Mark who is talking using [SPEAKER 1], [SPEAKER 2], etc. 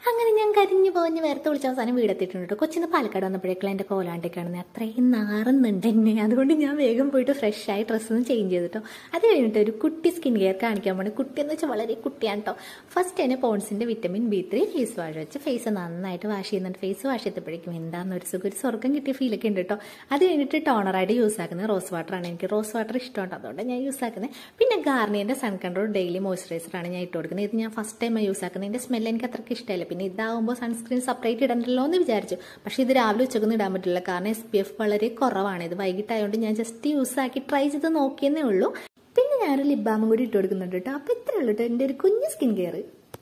[SPEAKER 1] അങ്ങനെ ഞാൻ കരിഞ്ഞു പോഞ്ഞ് വേർത്ത് വിളിച്ച അവസാനം വീടെത്തിയിട്ടുണ്ട് കേട്ടോ. കൊച്ചിന്ന് പാലക്കാട് വന്നപ്പോഴേക്കുള്ള എൻ്റെ കോലാണ്ടി കാണുന്നത് അത്രയും നാറുന്നുണ്ട് എന്നെ. അതുകൊണ്ട് ഞാൻ വേഗം പോയിട്ട് ഫ്രഷായി ഡ്രസ്സൊന്നും ചേഞ്ച് ചെയ്തിട്ടോ. അത് കഴിഞ്ഞിട്ട് ഒരു കുട്ടി സ്കിൻ കെയർ കാണിക്കാൻ പോണേ. കുട്ടി എന്ന് വെച്ചാൽ വളരെ കുട്ടിയാണ് കേട്ടോ. ഫസ്റ്റ് തന്നെ പോൺസിൻ്റെ വിറ്റമിൻ B3 ഫേസ് വാഷ് വെച്ച് ഫേസ് നന്നായിട്ട് വാഷ് ചെയ്യുന്നുണ്ട്. ഫേസ് വാഷ് ചെയ്തപ്പോഴേക്കും എന്താണെന്നൊരു സുഖം, ഒരു സ്വർഗം കിട്ടിയ ഫീലൊക്കെ ഉണ്ട് കേട്ടോ. അത് കഴിഞ്ഞിട്ട് ടോണറായിട്ട് യൂസ് ആക്കുന്നത് റോസ് വാട്ടറാണ്. എനിക്ക് റോസ് വാട്ടർ ഇഷ്ടമുണ്ട്, അതുകൊണ്ട് ഞാൻ യൂസ് ആക്കുന്നത്. പിന്നെ ഗാർണിയറിൻ്റെ സൺ കൺട്രോൾ ഡെയിലി മോയ്സ്ചറൈസറാണ് ഞാൻ ഇട്ട് കൊടുക്കുന്നത്. ഇത് ഞാൻ ഫസ്റ്റ് ടൈം യൂസ് ആക്കുന്നത്. ഇതിൻ്റെ സ്മെല്ല് എനിക്ക് അത്രയ്ക്ക് ഇഷ്ടമല്ല. പിന്നെ ഇതാവുമ്പോൾ സൺസ്ക്രീൻ സെപ്പറേറ്റ് ഇടണ്ടല്ലോ എന്ന് വിചാരിച്ചു. പക്ഷേ ഇത് രാവിലെ ഉച്ചക്കൊന്നും ഇടാൻ പറ്റില്ല, കാരണം SPF വളരെ കുറവാണ്. ഇത് വൈകിട്ടായതുകൊണ്ട് ഞാൻ ജസ്റ്റ് യൂസ് ആക്കി ട്രൈ ചെയ്ത് നോക്കിയെന്നേ ഉള്ളൂ. പിന്നെ ഞാനൊരു ലിപ് ബാമും കൂടി ഇട്ട് കൊടുക്കുന്നുണ്ട് കേട്ടോ. അപ്പോൾ ഇത്രയേ ഉള്ളൂ കേട്ടോ എൻ്റെ ഒരു കുഞ്ഞ് സ്കിൻ കെയർ.